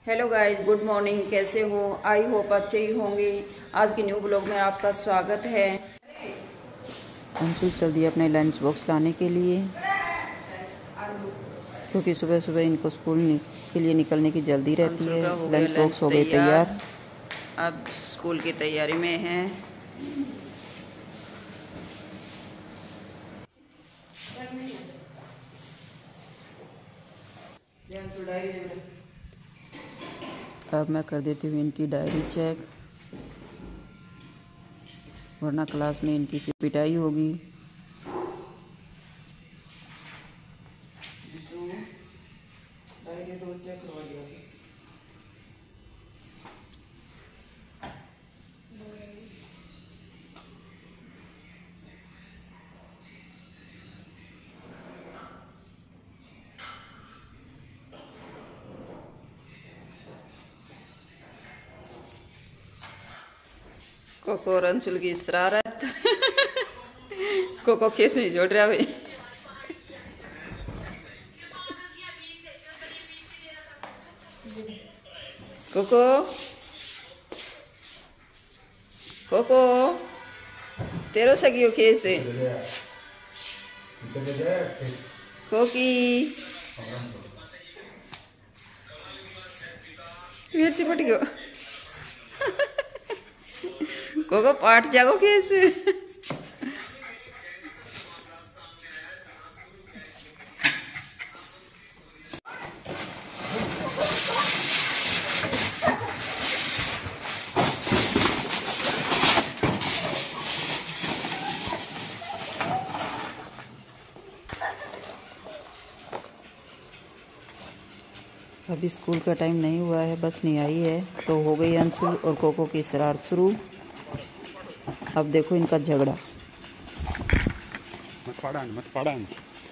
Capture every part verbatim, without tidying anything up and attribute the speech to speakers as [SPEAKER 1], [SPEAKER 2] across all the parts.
[SPEAKER 1] Hello guys, good morning. कैसे हो? I hope अच्छे ही होंगे। आज के न्यू ब्लॉग में आपका स्वागत है। अंशु चल दिया अपने लंच बॉक्स लाने के लिए, क्योंकि सुबह सुबह इनको स्कूल के लिए निकलने की जल्दी रहती है। लंच बॉक्स हो गए तैयार, अब स्कूल की तैयारी में हैं। अब मैं कर देती हूँ इनकी डायरी चेक, वरना क्लास में इनकी पिटाई होगी। कोको और अंशुल की शरारत। कोको केस नहीं जोड़ रहा भाई। कोको कोको तेरो सगियो केस है। कोकी फिर चिपट गयो। कोको पाट जागो कैसे? अभी स्कूल का टाइम नहीं हुआ है, बस नहीं आई है तो हो गई अंशु और कोको की शरारत शुरू। अब देखो इनका झगड़ा।
[SPEAKER 2] मत पढ़ान, मत पढ़ान।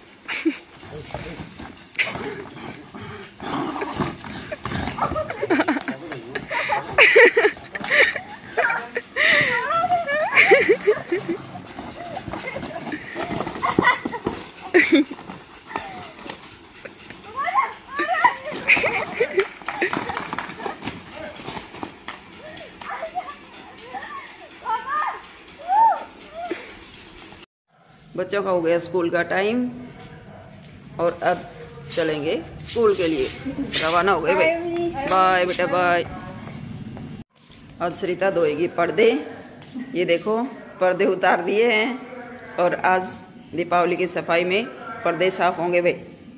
[SPEAKER 1] बच्चों का हो गया स्कूल का टाइम और अब चलेंगे स्कूल के लिए। रवाना हो गए भाई। बाय बेटा बाय। आज सरिता धोएगी पर्दे। ये देखो पर्दे उतार दिए हैं और आज दीपावली की सफाई में पर्दे साफ होंगे भाई।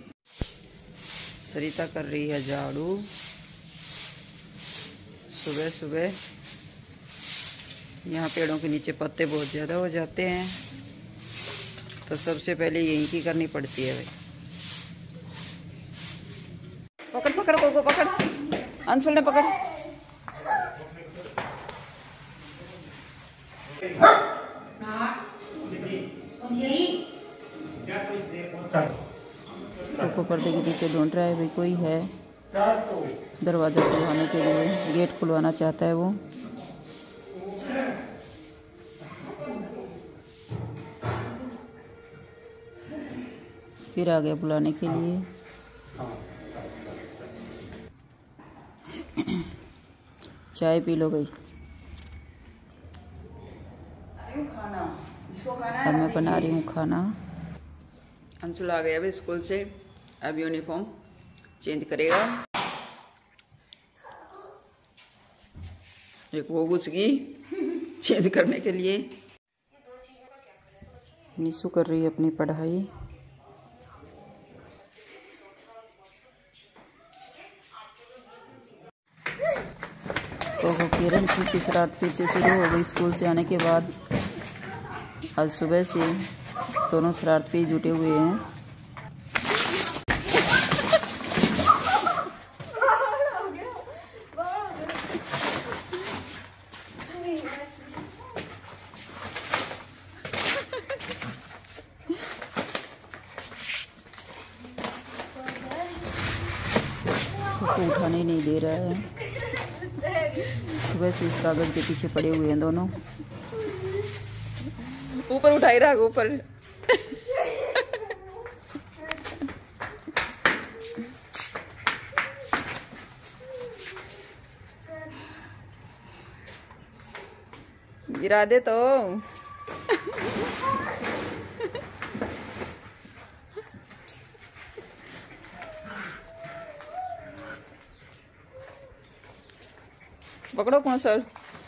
[SPEAKER 1] सरिता कर रही है झाड़ू। सुबह सुबह यहाँ पेड़ों के नीचे पत्ते बहुत ज़्यादा हो जाते हैं, तो सबसे पहले यही की करनी पड़ती है भाई। पकड़ पकड़ कोको पकड़, अंशुल ने पकड़। कोको पर्दे के पीछे ढूंढ रहा है भाई, कोई है दरवाजा खुलवाने के लिए, गेट खुलवाना चाहता है वो। फिर आ गया बुलाने के लिए। चाय पी लो भाई। अब मैं बना रही हूँ खाना। अंशुल आ गया भाई स्कूल से, अब यूनिफॉर्म चेंज करेगा। एक वो घुस गई चेंज करने के लिए। निशु कर रही है अपनी पढ़ाई। तो किरण की शरारत फिर से शुरू हो गई स्कूल से आने के बाद। आज सुबह से दोनों शरारत पे जुटे हुए हैं। तो उठाने नहीं दे रहा है। सुबह से इस कागज के पीछे पड़े हुए हैं दोनों। ऊपर उठाई रहा ऊपर। गिरा दे तो। पकड़ो कौन सर।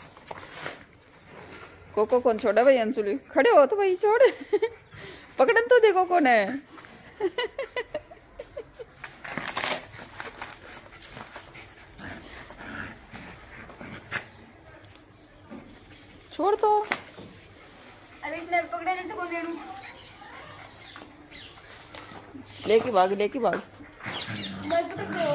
[SPEAKER 1] कोको कौन छोड़ा भाई अंशुली, खड़े हो तो भाई छोड़। पकड़न तो देखो कौन है। छोड़ तो।
[SPEAKER 2] अरे इतना पकड़ा नहीं तो कौन ले लूं।
[SPEAKER 1] लेके भाग लेके भाग।
[SPEAKER 2] मत पकड़ो।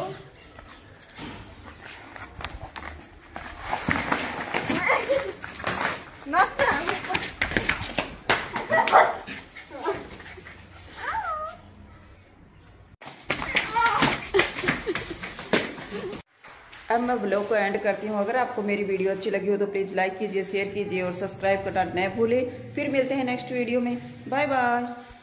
[SPEAKER 2] मत
[SPEAKER 1] अब मैं ब्लॉग को एंड करती हूँ। अगर आपको मेरी वीडियो अच्छी लगी हो तो प्लीज़ लाइक कीजिए, शेयर कीजिए और सब्सक्राइब करना न भूलें। फिर मिलते हैं नेक्स्ट वीडियो में। Bye bye.